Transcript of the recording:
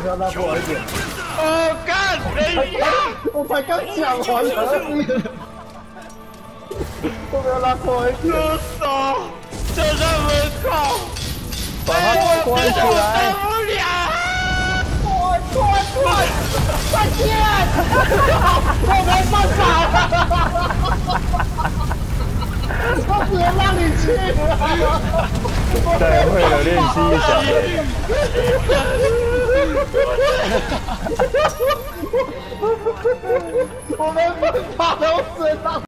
不要拉过来一点。 哦，干！等一下， 我才刚讲完而已。我不要拉过来一点。 住手！就在门口。 把它关起来！ 受不了！ 快点！我没办法，我只能让你去了。 再会了，练习一下。 我没办法了，我只能让。